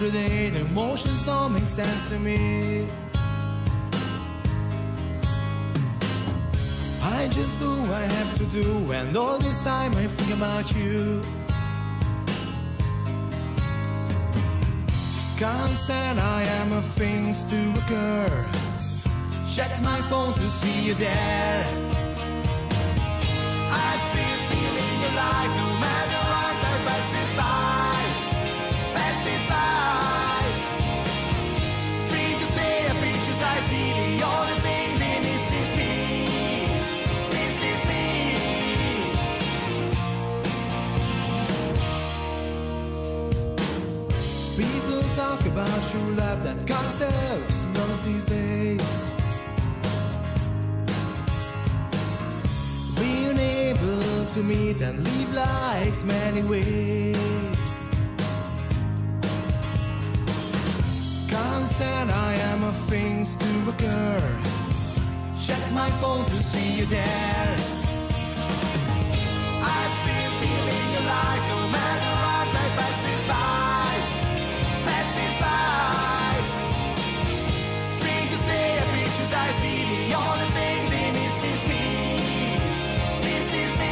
the day, the emotions don't make sense to me. I just do what I have to do, and all this time I think about you. Constant I am of things to occur. Check my phone to see you there. I still feel in your life, no matter what time passes by, passes by. Things you say are pictures I see, the only thing they miss is me, miss is me. People talk about true love, that concept's lost these days. Being able to meet and live life's many ways. Constant I am of things to occur. Check my phone to see you there. I still feel in your life, no matter what time passes by, passes by. Things you say are pictures I see, the only thing they miss is me, miss is me.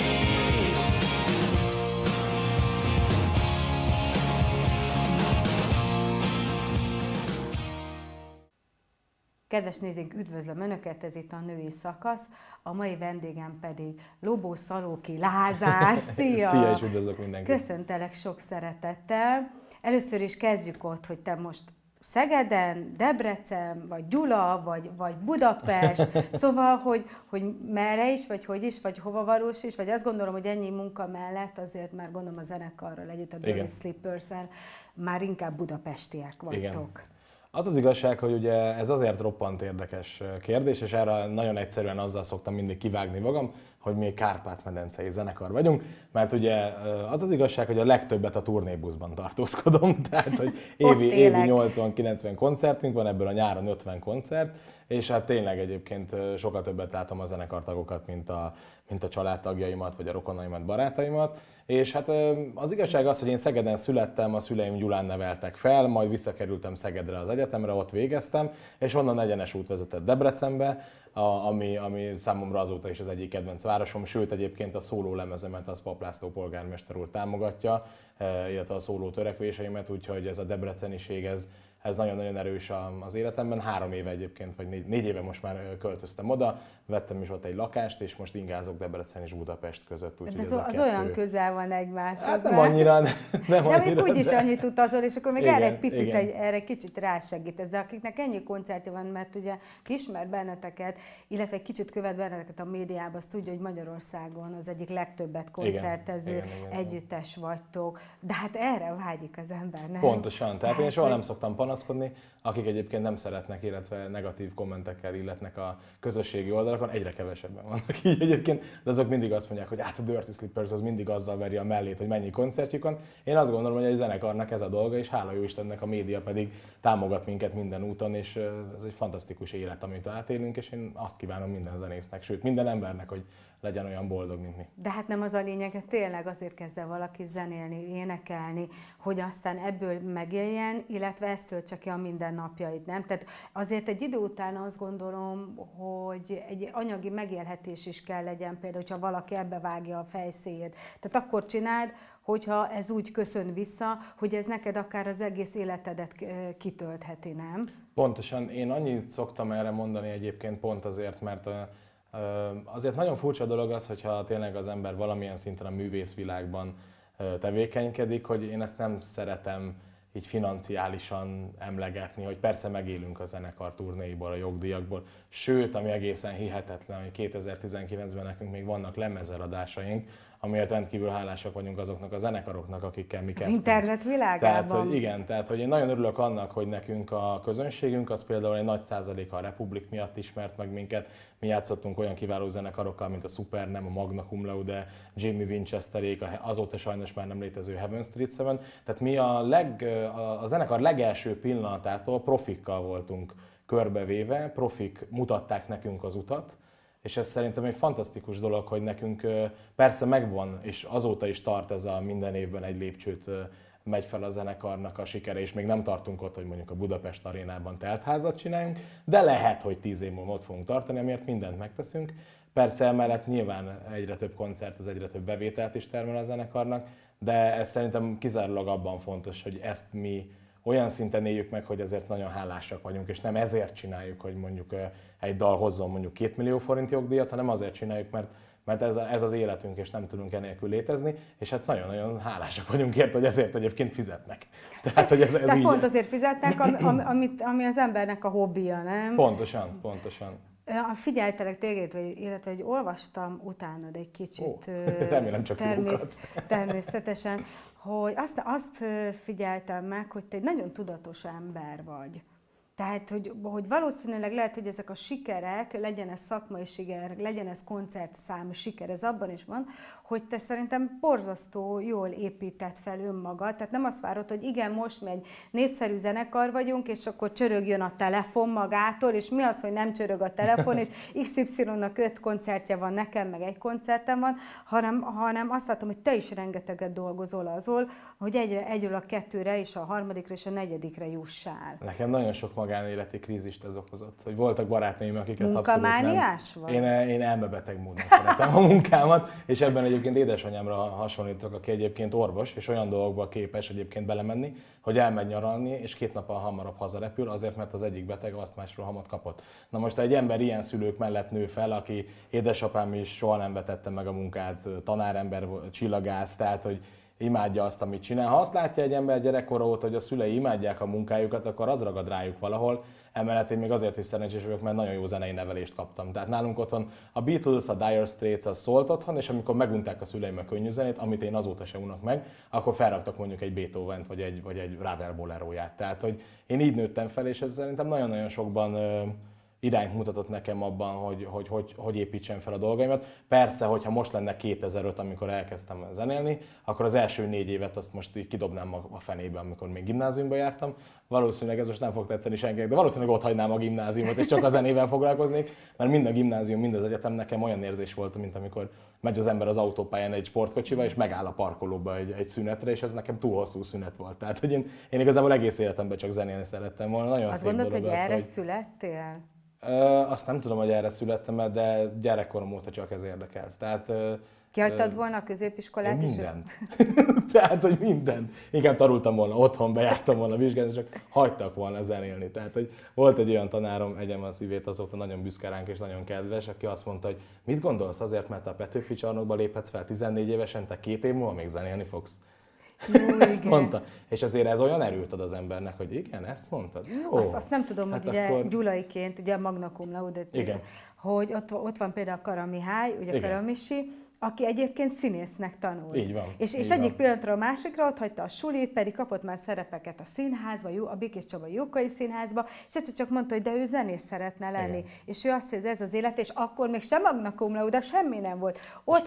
Kedves nézőink, üdvözlöm Önöket, ez itt a női szakasz, a mai vendégem pedig Lobó Szalóki Lázár. Szia! Szia, és üdvözlök mindenkit! Köszöntelek sok szeretettel. Először is kezdjük ott, hogy te most Szegeden, Debrecen, vagy Gyula, vagy Budapest, szóval, hogy merre is, vagy hogy is, vagy hova valós is, vagy azt gondolom, hogy ennyi munka mellett azért már gondolom a zenekarral együtt, a Dirty Slippers-el már inkább budapestiek vagytok. Igen. Az az igazság, hogy ugye ez azért roppant érdekes kérdés, és erre nagyon egyszerűen azzal szoktam mindig kivágni magam, hogy mi Kárpát-medencei zenekar vagyunk, mert ugye az az igazság, hogy a legtöbbet a turnébuszban tartózkodom, tehát hogy évi 80-90 koncertünk van, ebből a nyáron 50 koncert, és hát tényleg egyébként sokkal többet látom a zenekartagokat, mint a családtagjaimat, vagy a rokonaimat, barátaimat. És hát az igazság az, hogy én Szegeden születtem, a szüleim Gyulán neveltek fel, majd visszakerültem Szegedre az egyetemre, ott végeztem, és onnan egyenes út vezetett Debrecenbe, ami számomra azóta is az egyik kedvenc városom, sőt egyébként a szóló lemezemet az Papp László polgármester úr támogatja, illetve a szóló törekvéseimet, úgyhogy ez a debreceniség, ez nagyon-nagyon erős az életemben. 3 éve egyébként, vagy 4 éve most már költöztem oda, vettem is ott egy lakást, és most ingázok Debrecen és Budapest között. De az olyan közel van egymáshoz. Hát nem annyira. De még úgyis annyit utazol, és akkor még igen, erre kicsit rásegítesz. De akiknek ennyi koncertje van, mert ugye ismer benneteket, illetve egy kicsit követ benneteket a médiában, azt tudja, hogy Magyarországon az egyik legtöbbet koncertező együttes vagytok. De hát erre vágyik az ember, nem? Pontosan. Tehát én soha nem szoktam panaszkodni, akik egyébként nem szeretnek, illetve negatív kommentekkel illetnek a közösségi oldalakon, egyre kevesebben vannak így egyébként, de azok mindig azt mondják, hogy hát a Dirty Slippers az mindig azzal veri a mellét, hogy mennyi koncertjük van. Én azt gondolom, hogy egy zenekarnak ez a dolga, és hála jó Istennek a média pedig támogat minket minden úton, és ez egy fantasztikus élet, amit átélünk, és én azt kívánom minden zenésznek, sőt minden embernek, hogy legyen olyan boldog, mint mi. De hát nem az a lényeg, hogy tényleg azért kezd el valaki zenélni, énekelni, hogy aztán ebből megéljen, illetve ezt töltse ki a mindennapjait, nem? Tehát azért egy idő után azt gondolom, hogy egy anyagi megélhetés is kell legyen, például, hogyha valaki ebbe vágja a fejszéjét. Tehát akkor csináld, hogyha ez úgy köszön vissza, hogy ez neked akár az egész életedet kitöltheti, nem? Pontosan. Én annyit szoktam erre mondani egyébként pont azért, mert azért nagyon furcsa dolog az, hogyha tényleg az ember valamilyen szinten a művészvilágban tevékenykedik, hogy én ezt nem szeretem így financiálisan emlegetni, hogy persze megélünk a zenekar turnéiból, a jogdíjakból, sőt, ami egészen hihetetlen, hogy 2019-ben nekünk még vannak lemezeladásaink, amiért rendkívül hálásak vagyunk azoknak a zenekaroknak, akikkel mi kezdtünk. Az internet világában. Tehát, hogy igen, tehát hogy én nagyon örülök annak, hogy nekünk a közönségünk az például egy nagy százaléka a Republic miatt ismert meg minket. Mi játszottunk olyan kiváló zenekarokkal, mint a Supernem, a Magna Cum Laude, Jimmy Winchesterék, azóta sajnos már nem létező Heaven Street 7. Tehát mi a zenekar legelső pillanatától profikkal voltunk körbevéve, profik mutatták nekünk az utat, és ez szerintem egy fantasztikus dolog, hogy nekünk persze megvan, és azóta is tart ez a minden évben egy lépcsőt megy fel a zenekarnak a sikere, és még nem tartunk ott, hogy mondjuk a Budapest arénában teltházat csináljunk, de lehet, hogy 10 év múlva ott fogunk tartani, amiért mindent megteszünk. Persze emellett nyilván egyre több koncert, az egyre több bevételt is termel a zenekarnak, de ez szerintem kizárólag abban fontos, hogy ezt mi olyan szinten éljük meg, hogy azért nagyon hálásak vagyunk, és nem ezért csináljuk, hogy mondjuk egy dal hozzon mondjuk 2 millió forint jogdíjat, hanem azért csináljuk, mert ez az életünk, és nem tudunk enélkül létezni, és hát nagyon-nagyon hálásak vagyunk ért, hogy ezért egyébként fizetnek. Tehát, hogy ez így... pont azért fizetnek, ami az embernek a hobbija, nem? Pontosan. Figyeltelek téged, illetve hogy olvastam utánad egy kicsit. Remélem csak természetesen, hogy azt figyeltem meg, hogy te egy nagyon tudatos ember vagy. Tehát, hogy valószínűleg lehet, hogy ezek a sikerek, legyen ez szakmai siker, legyen ez koncertszám siker, ez abban is van, hogy te szerintem borzasztó jól épített fel önmagad. Tehát nem azt várod, hogy igen, most mi egy népszerű zenekar vagyunk, és akkor csörögjön a telefon magától, és mi az, hogy nem csörög a telefon, és XY-nak 5 koncertje van, nekem meg 1 koncertem van, hanem azt látom, hogy te is rengeteget dolgozol azon, hogy egyről a 2-re, és a 3. és a 4. jussál. Nekem nagyon sok magánéleti krízist ez okozott, hogy voltak barátnőim, akik ezt abszolút nem... Munkamániás vagy? Én elmebeteg módon szeretem a munkámat, és ebben egyébként édesanyámra hasonlítok, aki egyébként orvos, és olyan dolgokba képes egyébként belemenni, hogy elmegy nyaralni, és 2 nappal hamarabb hazarepül, azért, mert az egyik beteg asztmás-rohamot kapott. Na most, ha egy ember ilyen szülők mellett nő fel, aki édesapám is soha nem vetette meg a munkát, tanárember, csillagász, tehát, hogy imádja azt, amit csinál. Ha azt látja egy ember gyerekkora óta, hogy a szülei imádják a munkájukat, akkor az ragad rájuk valahol. Emellett én még azért is szerencsés vagyok, mert nagyon jó zenei nevelést kaptam. Tehát nálunk otthon a Beatles, a Dire Straits az szólt otthon, és amikor megunták a szüleim a könnyű zenét, amit én azóta sem unok meg, akkor felraktak mondjuk egy Beethovent vagy egy Ravel boleróját. Tehát, hogy én így nőttem fel, és ez szerintem nagyon-nagyon sokban irányt mutatott nekem abban, hogy építsem fel a dolgaimat. Persze, hogyha most lenne 2005, amikor elkezdtem zenélni, akkor az első 4 évet azt most így kidobnám a fenébe, amikor még gimnáziumba jártam. Valószínűleg ez most nem fog tetszeni senkinek, de valószínűleg ott hagynám a gimnáziumot, és csak a zenével foglalkoznék, mert mind a gimnázium, mind az egyetem nekem olyan érzés volt, mint amikor megy az ember az autópályán egy sportkocsival, és megáll a parkolóba egy szünetre, és ez nekem túl hosszú szünet volt. Tehát, hogy én igazából egész életemben csak zenélni szerettem volna. Nagyon azt szép gondolod, dolog hogy az, erre születtél? Azt nem tudom, hogy erre születtem, de gyerekkorom óta csak ez érdekelt. Tehát, kihagytad volna a középiskolát is? Mindent. Tehát, hogy mindent. Inkább tanultam volna otthon, bejártam volna vizsgálni, csak hagytak volna zenélni. Tehát, hogy volt egy olyan tanárom, egyem a szívét, azóta nagyon büszke ránk és nagyon kedves, aki azt mondta, hogy mit gondolsz azért, mert a Petőfi Csarnokba léphetsz fel 14 évesen, te 2 év múlva még zenélni fogsz. Jó, ezt mondta. És azért ez olyan erőt ad az embernek, hogy igen, ezt mondtad. Jó. Azt nem tudom, hát hogy ugye akkor... Gyulaiként, ugye a Magna Cum Laude, hogy ott van például Kara Mihály, ugye Kara Misi, aki egyébként színésznek tanul. Így van. És így egyik van. pillanatra a másikra ott hagyta a sulit, pedig kapott már szerepeket a színházba, a Békés Csaba Jókai Színházba, és egyszer csak mondta, hogy de ő zenész szeretne lenni. Igen. És ő azt hisz, ez az élet, és akkor még sem Magna Cum Laude, semmi nem volt.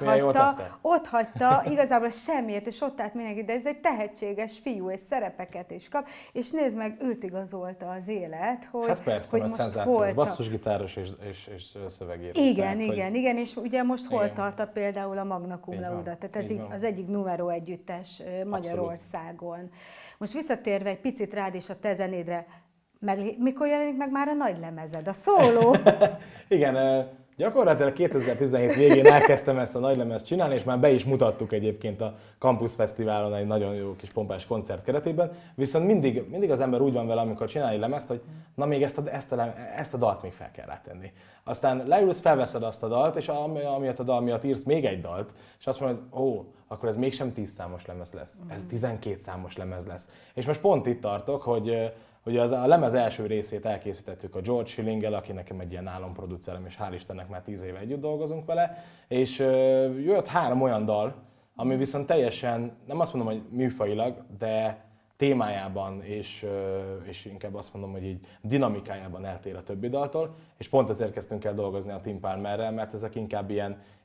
Ott hagyta igazából semmiért, és ott állt mindenki, de ez egy tehetséges fiú, és szerepeket is kap, és nézd meg, őt igazolta az élet, hogy, hát persze, hogy mert most szenzációs basszusgitáros és szövegíró. Igen, és ugye most hol tart például a Magna Cum Laude, tehát ez az egyik numero együttes Magyarországon. Abszolút. Most visszatérve egy picit rád és a te zenédre, mikor jelenik meg már a nagy lemezed, a szóló? Igen, gyakorlatilag 2017 végén elkezdtem ezt a nagylemezt csinálni, és már be is mutattuk egyébként a Campus Fesztiválon egy nagyon jó kis pompás koncert keretében, viszont mindig az ember úgy van vele, amikor csinál egy lemezt, hogy na még ezt a dalt még fel kell rátenni. Aztán leülsz, felveszed azt a dalt, és amiatt a dal miatt írsz még egy dalt, és azt mondod, hogy akkor ez mégsem 10 számos lemez lesz, ez 12 számos lemez lesz. És most pont itt tartok, hogy a lemez első részét elkészítettük a George Schillinggel, aki nekem egy ilyen álomproducerem, és hál' Istennek már 10 éve együtt dolgozunk vele, és jött 3 olyan dal, ami viszont teljesen, nem azt mondom, hogy műfajilag, de témájában és inkább azt mondom, hogy így dinamikájában eltér a többi daltól, és pont ezért kezdtünk el dolgozni a Tim Palmerrel, mert ezek inkább ilyen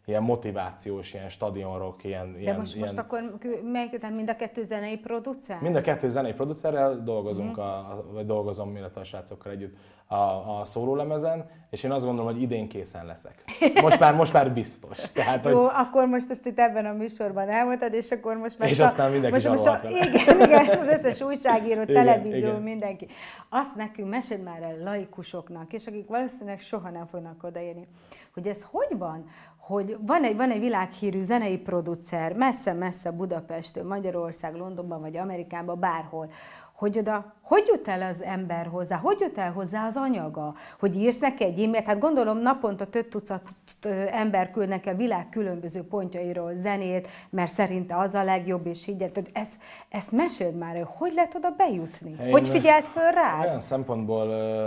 ilyen motivációs, ilyen stadionrock, De most akkor mind a kettő zenei producer? Mind a kettő zenei producerrel dolgozunk, vagy dolgozom, illetve a srácokkal együtt a szólólemezen, és én azt gondolom, hogy idén készen leszek. Most már biztos. Tehát, jó, akkor most ezt itt ebben a műsorban elmondtad, és akkor most már... És aztán mindenki zsarolhat vele. Igen, az összes újságíró, televízió, igen. Mindenki. Azt nekünk meséld már el laikusoknak, és akik valószínűleg soha nem fognak odaérni, hogy ez hogy van? Hogy van egy világhírű zenei producer, messze-messze Budapesttől, Magyarország, Londonban vagy Amerikában, bárhol, hogy oda, hogy jut el az ember hozzá, hogy jut el hozzá az anyaga, hogy írsz neki egy e-mailt, hát gondolom naponta több tucat ember küld neki a világ különböző pontjairól zenét, mert szerinte az a legjobb, és így, tehát ezt meséld már, hogy lehet oda bejutni? Hogy figyelt föl rád? Olyan szempontból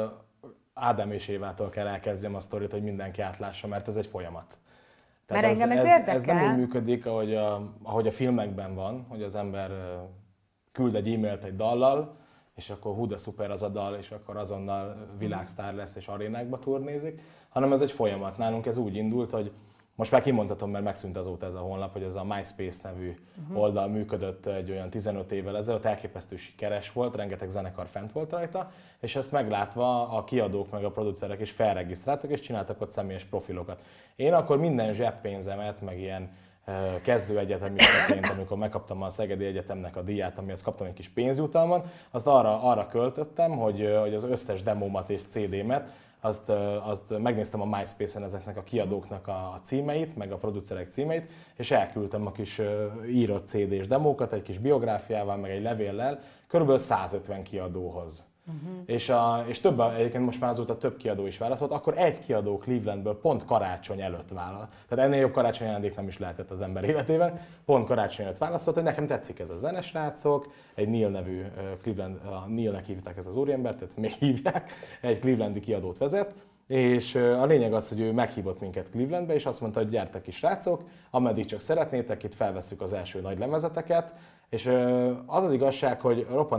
Ádám és Évától kell elkezdjem a sztorit, hogy mindenki átlássa, mert ez egy folyamat. Tehát mert engem ez érdekel. Ez nem úgy működik, ahogy a filmekben van, hogy az ember küld egy e-mailt egy dallal, és akkor hú de szuper az a dal, és akkor azonnal világsztár lesz, és arénákba turnézik, hanem ez egy folyamat. Nálunk ez úgy indult, hogy most már kimondhatom, mert megszűnt azóta ez a honlap, hogy ez a MySpace nevű oldal működött egy olyan 15 évvel ezelőtt, elképesztő sikeres volt, rengeteg zenekar fent volt rajta, és ezt meglátva a kiadók meg a producerek is felregisztráltak, és csináltak ott személyes profilokat. Én akkor minden zseppénzemet, meg ilyen kezdő egyetemistaként, amikor megkaptam a Szegedi Egyetemnek a díját, amihez kaptam egy kis pénzjutalmat, azt arra költöttem, hogy az összes demómat és CD-met, azt megnéztem a MySpace-en ezeknek a kiadóknak a címeit, meg a producerek címeit, és elküldtem a kis írott CD-s demókat, egy kis biográfiával, meg egy levéllel, körülbelül 150 kiadóhoz. És egyébként most már azóta több kiadó is válaszolt, akkor egy kiadó Clevelandből pont karácsony előtt válaszolt. Tehát ennél jobb karácsony ajándék nem is lehetett az ember életében. Pont karácsony előtt válaszolt, hogy nekem tetszik ez a zene, srácok, egy Neil nevű Cleveland, Neilnek hívták ezt az úriembert, tehát még hívják, egy clevelandi kiadót vezet. És a lényeg az, hogy ő meghívott minket Clevelandbe, és azt mondta, hogy gyertek is srácok, ameddig csak szeretnétek, itt felvesszük az első nagy lemezeteket. És az az igazság, hogy roppant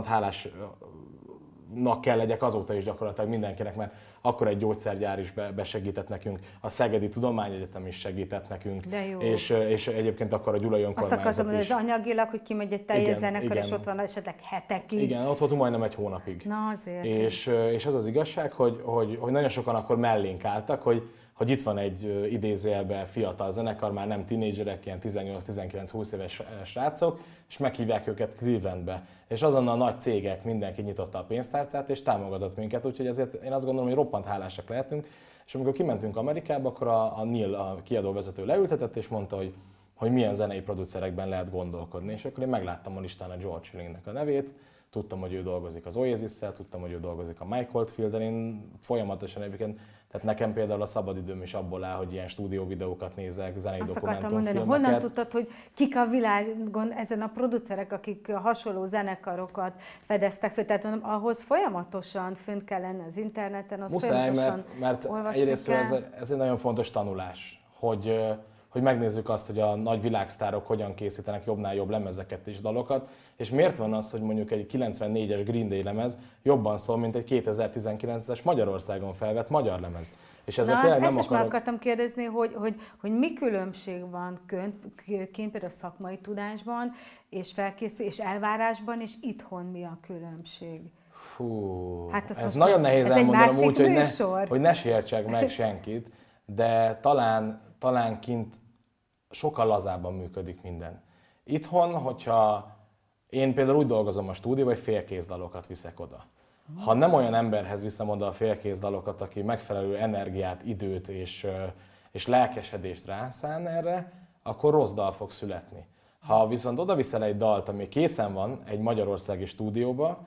hálásnak kell legyek azóta is gyakorlatilag mindenkinek, mert akkor egy gyógyszergyár is besegített nekünk, a Szegedi Tudományegyetem is segített nekünk, és egyébként akkor a Gyulai Önkormányzat azt akartam, is. Hogy ez anyagilag, hogy kimegy egy teljes zenekar, és ott van esetleg hetekig. Igen, ott voltunk majdnem egy hónapig. Na azért. És az az igazság, hogy nagyon sokan akkor mellénk álltak, hogy itt van egy idézőjelben fiatal zenekar, már nem tinédzserek, ilyen 18-19-20 éves srácok, és meghívják őket Clevelandbe. És azonnal nagy cégek, mindenki nyitotta a pénztárcát, és támogatott minket, úgyhogy ezért én azt gondolom, hogy roppant hálásak lehetünk. És amikor kimentünk Amerikába, akkor a Neil, a kiadóvezető leültetett, és mondta, hogy milyen zenei producerekben lehet gondolkodni. És akkor én megláttam a listán a George Schillingnek a nevét, tudtam, hogy ő dolgozik az Oasis-szel, tudtam, hogy ő dolgozik a Mike Oldfield-en, én folyamatosan egyébként, tehát nekem például a szabadidőm is abból áll, hogy ilyen stúdióvideókat nézek, zenei dokumentumfilmeket. Honnan tudtad, hogy kik a világon ezen a producerek, akik hasonló zenekarokat fedeztek fel, tehát mondom, ahhoz folyamatosan fönt kell lenni az interneten, az muszáj, folyamatosan mert egyrészt ez egy nagyon fontos tanulás, hogy megnézzük azt, hogy a nagy világsztárok hogyan készítenek jobbnál jobb lemezeket és dalokat, és miért van az, hogy mondjuk egy 94-es Green Day lemez jobban szól, mint egy 2019-es Magyarországon felvett magyar lemez. És ezzel tényleg nem is meg akartam kérdezni, hogy mi különbség van kint például a szakmai tudásban, és felkészülés, és elvárásban, és itthon mi a különbség? Fú, hát ez nagyon nehéz elmondanom úgy, hogy ne sértsek meg senkit, de talán kint sokkal lazábban működik minden. Itthon, hogyha én például úgy dolgozom a stúdióban, hogy félkész dalokat viszek oda. Ha nem olyan emberhez viszem oda a félkész dalokat, aki megfelelő energiát, időt és lelkesedést rászán erre, akkor rossz dal fog születni. Ha viszont oda viszel egy dalt, ami készen van egy magyarországi stúdióba,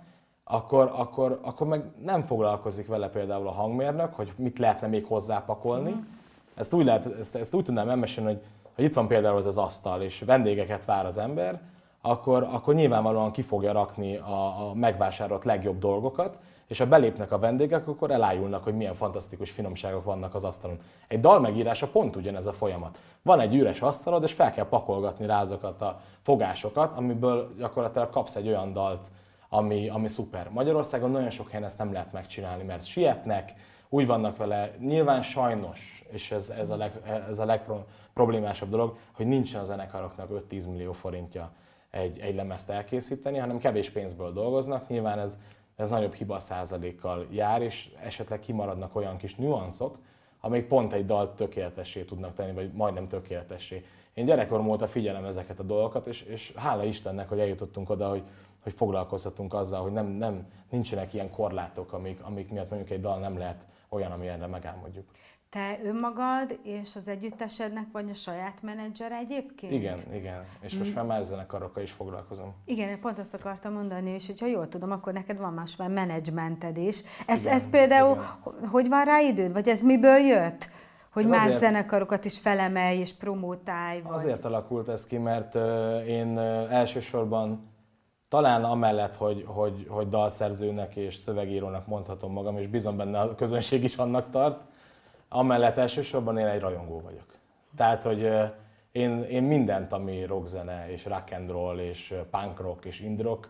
akkor meg nem foglalkozik vele például a hangmérnök, hogy mit lehetne még hozzápakolni. Ezt úgy tudnám elmesélni, hogy itt van például ez az asztal, és vendégeket vár az ember, akkor nyilvánvalóan ki fogja rakni a megvásárolt legjobb dolgokat, és ha belépnek a vendégek, akkor elájulnak, hogy milyen fantasztikus finomságok vannak az asztalon. Egy dal megírása pont ugyanez a folyamat. Van egy üres asztalod, és fel kell pakolgatni rá azokat a fogásokat, amiből gyakorlatilag kapsz egy olyan dalt, ami szuper. Magyarországon nagyon sok helyen ezt nem lehet megcsinálni, mert sietnek, úgy vannak vele, nyilván sajnos, és ez a legproblémásabb dolog, hogy nincsen a zenekaroknak 5-10 millió forintja egy lemezt elkészíteni, hanem kevés pénzből dolgoznak. Nyilván ez nagyobb hiba százalékkal jár, és esetleg kimaradnak olyan kis nüanszok, amik pont egy dalt tökéletessé tudnak tenni, vagy majdnem tökéletessé. Én gyerekkorom óta figyelem ezeket a dolgokat, és hála Istennek, hogy eljutottunk oda, hogy foglalkozhatunk azzal, hogy nincsenek ilyen korlátok, amik miatt mondjuk egy dal nem lehet olyan, amilyenre megálmodjuk. Te önmagad és az együttesednek vagy a saját menedzser egyébként? Igen. És most már más zenekarokkal is foglalkozom. Igen, én pont azt akartam mondani, és hogyha jól tudom, akkor neked van más már menedzsmented is. Ez például, hogy van rá időd? Vagy ez miből jött? Hogy más zenekarokat is felemelj és promótálj? Vagy... Azért alakult ez ki, mert én elsősorban talán amellett, hogy dalszerzőnek és szövegírónak mondhatom magam, és bízom benne a közönség is annak tart, amellett elsősorban én egy rajongó vagyok. Tehát, hogy én mindent, ami rockzene, és rock and roll, és punk rock, és indie rock,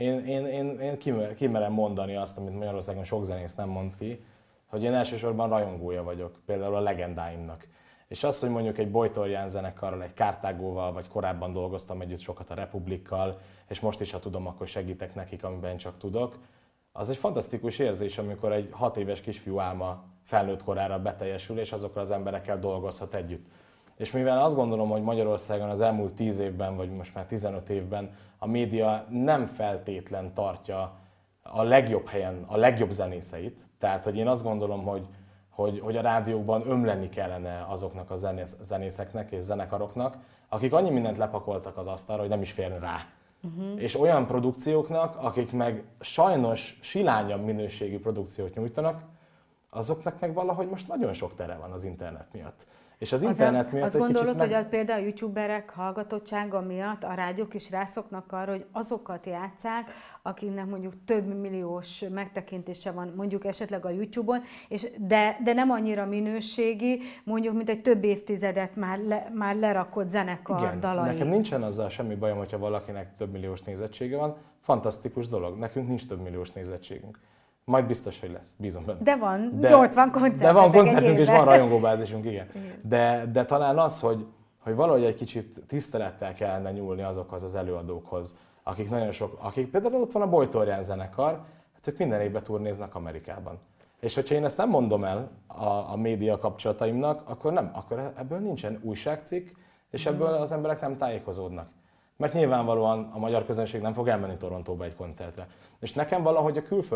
én kimerem mondani azt, amit Magyarországon sok zenész nem mond ki, hogy én elsősorban rajongója vagyok, például a legendáimnak. És az, hogy mondjuk egy Bojtorján zenekarral, egy Cartagóval, vagy korábban dolgoztam együtt sokat a Republikkal, és most is, ha tudom, akkor segítek nekik, amiben csak tudok, az egy fantasztikus érzés, amikor egy 6 éves kisfiú álma felnőtt korára beteljesül, és azokkal az emberekkel dolgozhat együtt. És mivel azt gondolom, hogy Magyarországon az elmúlt 10 évben, vagy most már 15 évben a média nem feltétlen tartja a legjobb helyen a legjobb zenészeit, tehát hogy én azt gondolom, hogy a rádiókban ömleni kellene azoknak a zenészeknek és zenekaroknak, akik annyi mindent lepakoltak az asztalra, hogy nem is férne rá. És olyan produkcióknak, akik meg sajnos silányabb minőségű produkciót nyújtanak, azoknak meg valahogy most nagyon sok tere van az internet miatt. És az internet miatt azt gondolod, hogy például a youtuberek hallgatottsága miatt a rádiók is rászoknak arra, hogy azokat játsszák, akiknek mondjuk több milliós megtekintése van mondjuk esetleg a YouTube-on, de nem annyira minőségi, mondjuk, mint egy több évtizedet már lerakott zenekar dalai. Nekem nincsen azzal semmi bajom, hogyha valakinek több milliós nézettsége van. Fantasztikus dolog. Nekünk nincs több milliós nézettségünk. Majd biztos, hogy lesz, bízom benne. De van, 80 koncertünk. De van koncertünk és van rajongóbázisunk, igen. De talán az, hogy valahogy egy kicsit tisztelettel kellene nyúlni azokhoz az előadókhoz, akik például ott van a Bojtorján zenekar, hát ők minden évben turnéznak Amerikában. És hogyha én ezt nem mondom el a média kapcsolataimnak, akkor ebből nincsen újságcikk, és ebből az emberek nem tájékozódnak. Mert nyilvánvalóan a magyar közönség nem fog elmenni Torontóba egy koncertre. És nekem valahogy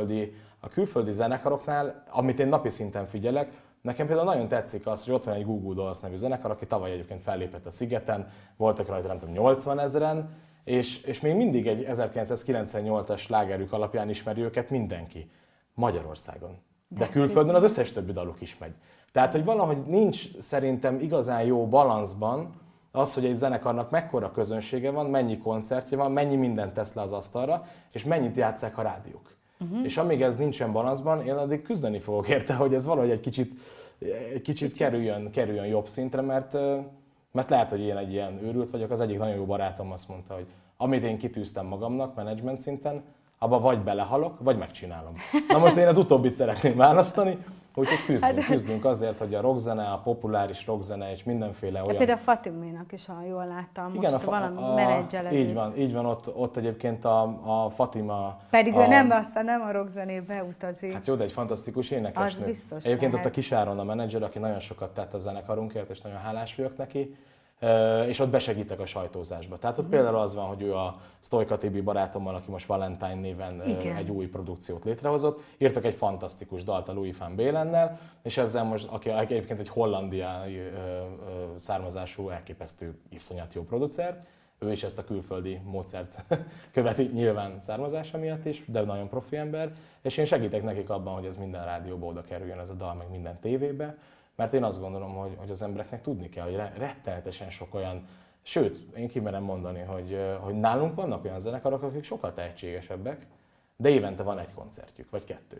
a külföldi zenekaroknál, amit én napi szinten figyelek, nekem például nagyon tetszik az, hogy ott van egy Goo Goo Dolls nevű zenekar, aki tavaly egyébként fellépett a Szigeten, voltak rajta nem tudom 80 000-en, és még mindig egy 1998-as slágerük alapján ismeri őket mindenki Magyarországon. De külföldön az összes többi daluk is megy. Tehát, hogy valahogy nincs szerintem igazán jó balanszban az, hogy egy zenekarnak mekkora közönsége van, mennyi koncertje van, mennyi mindent tesz le az asztalra, és mennyit játsszák a rádiók. És amíg ez nincsen balanszban, én addig küzdeni fogok érte, hogy ez valahogy egy kicsit kerüljön jobb szintre, mert lehet, hogy én egy ilyen őrült vagyok. Az egyik nagyon jó barátom azt mondta, hogy amit én kitűztem magamnak menedzsment szinten, abba vagy belehalok, vagy megcsinálom. Na most én az utóbbit szeretném választani, úgyhogy küzdünk azért, hogy a rockzene, a populáris rockzene és mindenféle olyan... Például a Fatiminak is, ha jól láttam, igen, most valami menedzseled. Így van, ott egyébként a Fatima... Pedig ő nem a rockzenébe utazik. Hát jó, de egy fantasztikus énekesnő. Az biztos egyébként lehet. Ott a Kis Áron a menedzser, aki nagyon sokat tett a zenekarunkért, és nagyon hálás vagyok neki. És ott besegítek a sajtózásba. Tehát ott például az van, hogy ő a Sztojka Tibi barátommal, aki most Valentine néven egy új produkciót létrehozott, írtak egy fantasztikus dalt a Louis van Belennel, és ezzel most, aki egyébként egy hollandiai származású, elképesztő, iszonyat jó producer, ő is ezt a külföldi módszert követi nyilván származása miatt is, de nagyon profi ember, és én segítek nekik abban, hogy ez minden rádióba oda kerüljön ez a dal, meg minden tévébe. Mert én azt gondolom, hogy az embereknek tudni kell, hogy rettenetesen sok olyan, sőt, én kimerem mondani, hogy nálunk vannak olyan zenekarok, akik sokkal tehetségesebbek, de évente van egy koncertjük, vagy 2.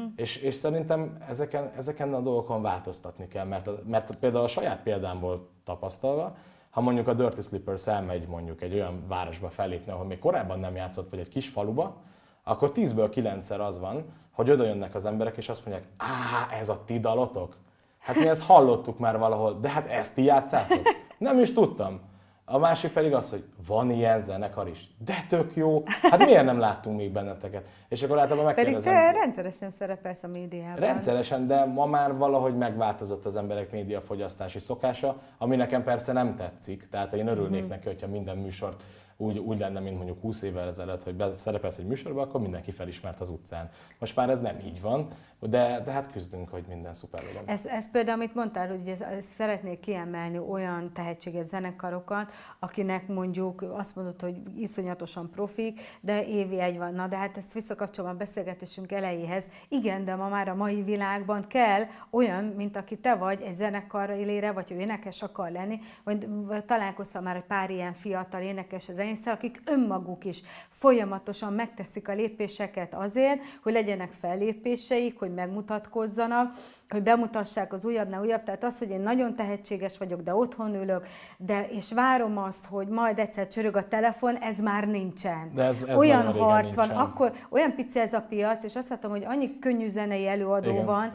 És szerintem ezeken a dolgokon változtatni kell, mert például a saját példámból tapasztalva, ha mondjuk a Dirty Slippers elmegy mondjuk egy olyan városba fellépni, ahol még korábban nem játszott, vagy egy kis faluba, akkor 10-ből 9-szer az van, hogy oda jönnek az emberek, és azt mondják, ez a ti dalotok? Hát mi ezt hallottuk már valahol, de hát ezt ti játszátok? Nem is tudtam. A másik pedig az, hogy van ilyen zenekar is. De tök jó, hát miért nem láttunk még benneteket? És akkor általában megkérdezem. Pedig te rendszeresen szerepelsz a médiában. Rendszeresen, de ma már valahogy megváltozott az emberek médiafogyasztási szokása, ami nekem persze nem tetszik. Tehát én örülnék neki, hogyha minden műsort úgy lenne, mint mondjuk 20 évvel ezelőtt, hogy szerepelsz egy műsorban, akkor mindenki felismert az utcán. Most már ez nem így van, de hát küzdünk, hogy minden szuper legyen. Ez például, amit mondtál, hogy szeretnék kiemelni olyan tehetséges zenekarokat, akinek mondjuk azt mondod, hogy iszonyatosan profik, de évi egy van. Na, de hát ezt visszakapcsolom a beszélgetésünk elejéhez. Igen, de ma már a mai világban kell olyan, mint aki te vagy, egy zenekar élére, vagy ő énekes akar lenni, vagy találkoztam már egy pár ilyen fiatal énekes az zenésszel, akik önmaguk is folyamatosan megteszik a lépéseket azért, hogy legyenek fellépéseik, hogy megmutatkozzanak, hogy bemutassák az újabbnál újabb. Tehát az, hogy én nagyon tehetséges vagyok, de otthon ülök, és várom azt, hogy majd egyszer csörög a telefon, ez már nincsen. De ez olyan harc van, akkor olyan pici ez a piac, és azt látom, hogy annyi könnyű zenei előadó van,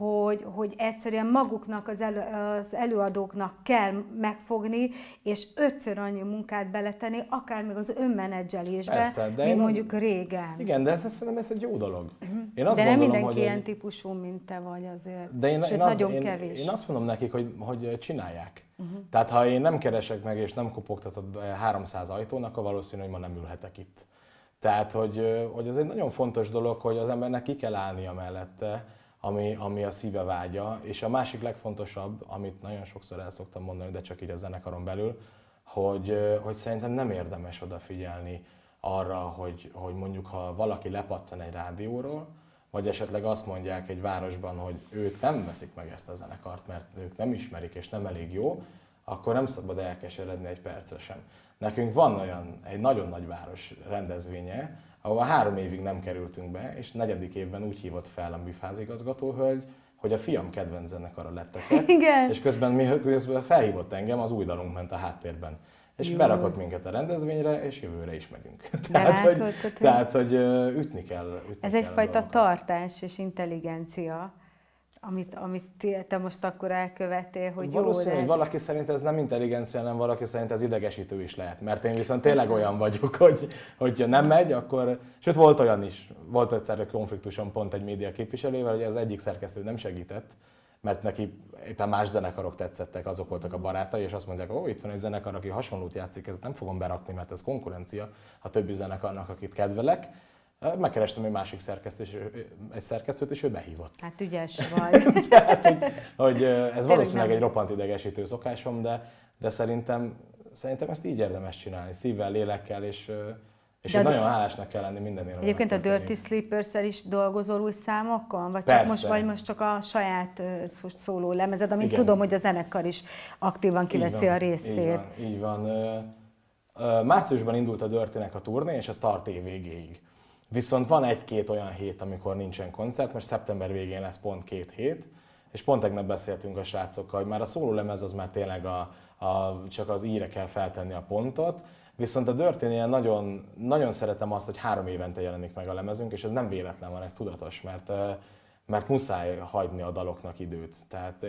hogy egyszerűen maguknak, az előadóknak kell megfogni, és 5-ször annyi munkát beletenni, akár még az önmenedzselésbe, mint mondjuk régen. Igen, de szerintem ez egy jó dolog. Én azt de nem gondolom, mindenki ilyen típusú, mint te vagy azért. De nagyon kevés. Én azt mondom nekik, hogy csinálják. Tehát ha én nem keresek meg, és nem kopogtatod 300 ajtón, akkor valószínű, hogy ma nem ülhetek itt. Tehát, hogy ez egy nagyon fontos dolog, hogy az embernek ki kell állnia mellette, ami a szíve vágya, és a másik legfontosabb, amit nagyon sokszor el szoktam mondani, de csak így a zenekaron belül, hogy szerintem nem érdemes odafigyelni arra, hogy mondjuk ha valaki lepattan egy rádióról, vagy esetleg azt mondják egy városban, hogy ők nem veszik meg ezt a zenekart, mert ők nem ismerik és nem elég jó, akkor nem szabad elkeseredni egy percre sem. Nekünk van egy nagyon nagy város rendezvénye, ahol 3 évig nem kerültünk be, és 4. évben úgy hívott fel a műfázigazgatóhölgy, hogy a fiam kedvenc zenekara lettetek, és közben felhívott engem, az új dalunk ment a háttérben. És berakott minket a rendezvényre, és jövőre is megyünk. Tehát, hogy ütni kell. Ez egyfajta tartás és intelligencia, amit te most akkor elkövettél, hogy valószínű, hogy valaki szerint ez nem intelligencia, hanem valaki szerint ez idegesítő is lehet. Mert én viszont tényleg olyan vagyok, hogy nem megy, akkor... Sőt, volt olyan is. Volt egyszer egy konfliktusom pont egy média képviselővel, hogy az egyik szerkesztő nem segített, mert neki éppen más zenekarok tetszettek, azok voltak a barátai, és azt mondják, itt van egy zenekar, aki hasonlót játszik, ezt nem fogom berakni, mert ez konkurencia a többi zenekarnak, akit kedvelek. Megkerestem egy másik szerkesztőt, és ő behívott. Hát ügyes vagy. Tehát, hogy ez valószínűleg egy roppant idegesítő szokásom, de szerintem ezt így érdemes csinálni, szívvel, lélekkel, és nagyon hálásnak kell lenni mindenért. Egyébként a Dirty Sleepers-szel is dolgozol új számokkal? Vagy most csak a saját szóló lemezed, amit tudom, hogy a zenekar is aktívan kiveszi a részét. Így van. Márciusban indult a Dirtynek a turné, és ez tart év végéig. Viszont van 1-2 olyan hét, amikor nincsen koncert, most szeptember végén lesz pont 2 hét, és pont tegnap beszéltünk a srácokkal, hogy már a szólólemez az már tényleg csak az íre kell feltenni a pontot, viszont a Dirtynél nagyon, nagyon szeretem azt, hogy 3 évente jelenik meg a lemezünk, és ez nem véletlen van, ez tudatos, mert muszáj hagyni a daloknak időt. Tehát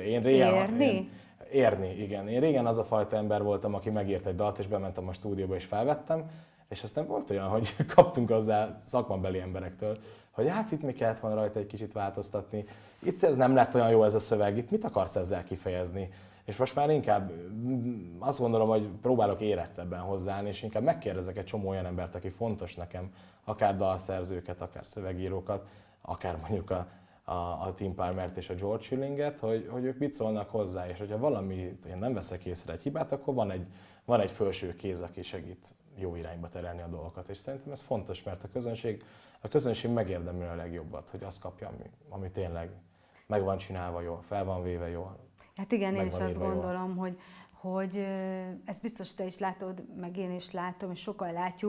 érni, igen. Én régen az a fajta ember voltam, aki megírt egy dalt, és bementem a stúdióba és felvettem, és aztán volt olyan, hogy kaptunk hozzá szakmabeli emberektől, hogy hát itt mi kellett volna rajta egy kicsit változtatni, itt ez nem lett olyan jó ez a szöveg, itt mit akarsz ezzel kifejezni? És most már inkább azt gondolom, hogy próbálok érettebben hozzáállni, és inkább megkérdezek egy csomó olyan embert, aki fontos nekem, akár dalszerzőket, akár szövegírókat, akár mondjuk a Tim Palmert és a George Schillinget, hogy ők mit szólnak hozzá, és hogyha valamit én nem veszek észre egy hibát, akkor van egy felső kéz, aki segít jó irányba terelni a dolgokat, és szerintem ez fontos, mert a közönség megérdemli a legjobbat, hogy azt kapja, ami tényleg meg van csinálva jól, fel van véve jól. Hát igen, én is azt gondolom, hogy ezt biztos te is látod, meg én is látom, és sokan látjuk,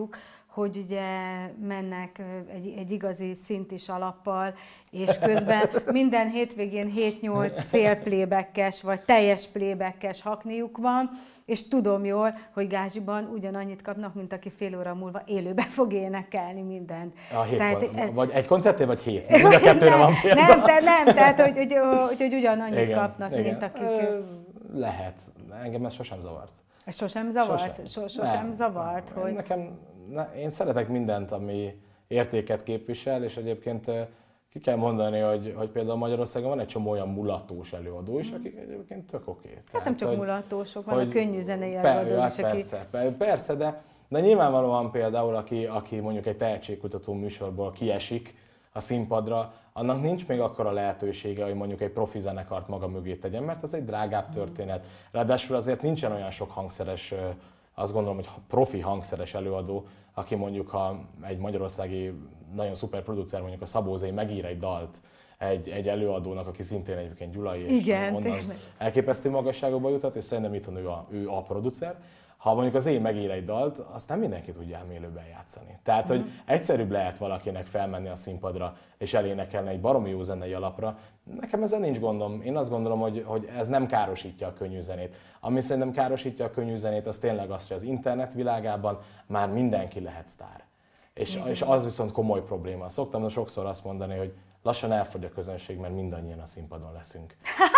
hogy ugye mennek egy igazi szintis alappal, és közben minden hétvégén 7-8 fél playbackes vagy teljes playbackes hakniuk van, és tudom jól, hogy gázsiban ugyanannyit kapnak, mint aki fél óra múlva élőbe fog énekelni mindent. Vagy egy koncertén, vagy 7? Mind a kettőre van példa. Nem, tehát hogy ugyanannyit kapnak, mint akik... Lehet. Engem ez sosem zavart. Sosem zavart? Sosem zavart? Hogy... Én szeretek mindent, ami értéket képvisel, és egyébként ki kell mondani, hogy például Magyarországon van egy csomó olyan mulatós előadó is, akik egyébként tök oké. Hát nem csak mulatósok, van a könnyű zenei előadó is, Persze, de nyilvánvalóan például, aki mondjuk egy tehetségkutató műsorból kiesik a színpadra, annak nincs még akkora lehetősége, hogy mondjuk egy profi zenekart maga mögé tegyen, mert az egy drágább történet. Ráadásul azért nincsen olyan sok hangszeres, azt gondolom, hogy profi hangszeres előadó, aki mondjuk, ha egy magyarországi nagyon szuper producer, mondjuk a Szabó Zé megír egy dalt egy előadónak, aki szintén egyébként gyulai, és onnan elképesztő magasságokba jutott, és szerintem itthon ő a producer. Ha mondjuk az én megír egy dalt, azt nem mindenki tudja ám élőben játszani. Tehát, hogy egyszerűbb lehet valakinek felmenni a színpadra és elénekelni egy baromi jó zenei alapra. Nekem ezzel nincs gondom. Én azt gondolom, hogy ez nem károsítja a könnyű zenét. Ami szerintem károsítja a könnyű zenét, az tényleg az, hogy az internet világában már mindenki lehet sztár. És az viszont komoly probléma. Szoktam sokszor azt mondani, hogy lassan elfogy a közönség, mert mindannyian a színpadon leszünk.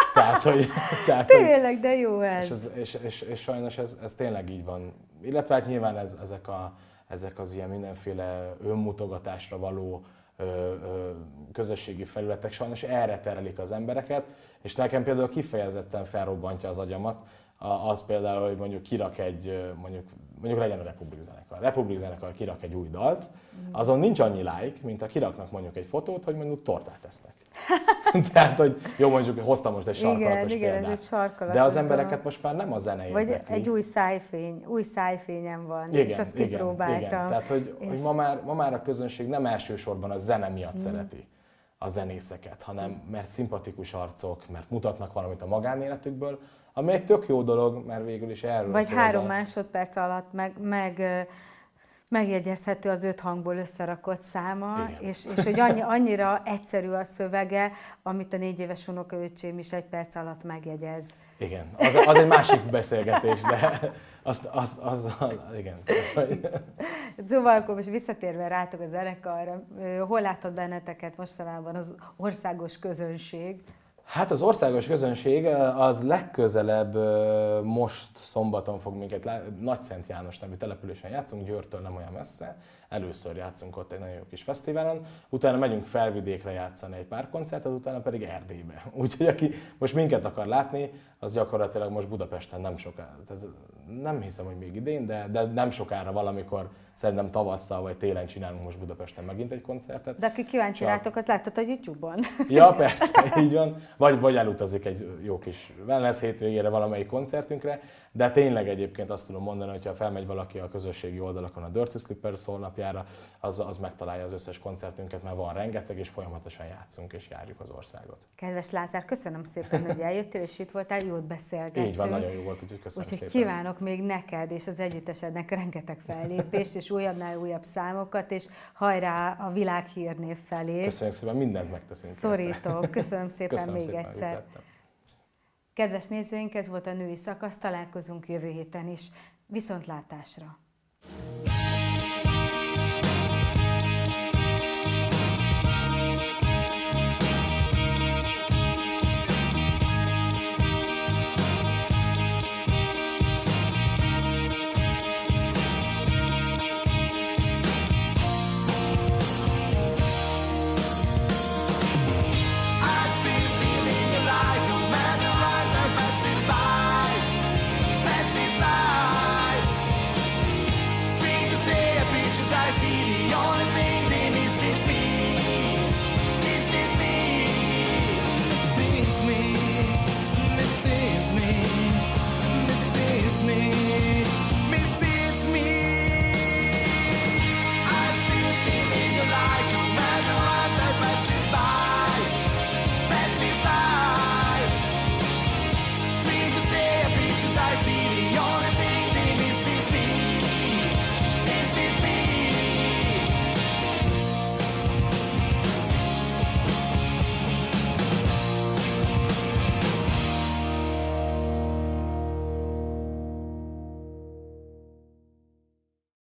Tényleg, de jó ez. És sajnos ez tényleg így van. Illetve hát nyilván ezek az ilyen mindenféle önmutogatásra való közösségi felületek sajnos erre terelik az embereket, és nekem például kifejezetten felrobbantja az agyamat, az például, hogy mondjuk kirak mondjuk legyen a Republik zenekar. A Republik zenekar kirak egy új dalt, azon nincs annyi like, mint ha kiraknak mondjuk egy fotót, hogy mondjuk tortát esznek. Tehát, hogy jó, mondjuk hoztam most egy sarkalatos példát. De az embereket most már nem a zene érdekli. Vagy egy új szájfényem van, és azt kipróbáltam. Igen. Tehát, hogy ma már a közönség nem elsősorban a zene miatt szereti a zenészeket, hanem mert szimpatikus arcok, mert mutatnak valamit a magánéletükből, ami egy tök jó dolog, mert végül is erről vagy szól. Vagy 3 másodperc alatt megjegyezhető az 5 hangból összerakott száma, és hogy annyira egyszerű a szövege, amit a 4 éves unokaöcsém is 1 perc alatt megjegyez. Igen, az egy másik beszélgetés, de igen. Szóval akkor most visszatérve rátok a zenekarra, hol látod benneteket mostanában az országos közönség? Hát az országos közönség az legközelebb most szombaton fog minket Nagyszent János nevű településen játszunk, Győrtől nem olyan messze. Először játszunk ott egy nagyon jó kis fesztiválon, utána megyünk Felvidékre játszani egy pár koncertet, utána pedig Erdélybe. Úgyhogy aki most minket akar látni, az gyakorlatilag most Budapesten nem sokára, tehát nem hiszem, hogy még idén, de nem sokára valamikor, szerintem tavasszal vagy télen csinálunk most Budapesten megint egy koncertet. De aki kíváncsi rátok, az láthat a YouTube-on. Ja, persze, így van. Vagy elutazik egy jó kis wellness hétvégére valamelyik koncertünkre, de tényleg egyébként azt tudom mondani, hogyha felmegy valaki a közösségi oldalakon a Dirty Slippers honlapjára, az megtalálja az összes koncertünket, mert van rengeteg, és folyamatosan játszunk és járjuk az országot. Kedves Lázár, köszönöm szépen, hogy eljöttél és itt voltál, jót beszélgettünk. Így van, nagyon jó volt, úgyhogy köszönöm szépen. Kívánok még neked és az együttesednek rengeteg fellépést, és újabbnál újabb számokat, és hajrá a világhírnév felé. Köszönjük szépen, mindent megteszünk. Szorítok, köszönöm szépen köszönöm még szépen, egyszer. Kedves nézőink, ez volt a női szakasz, találkozunk jövő héten is. Viszontlátásra!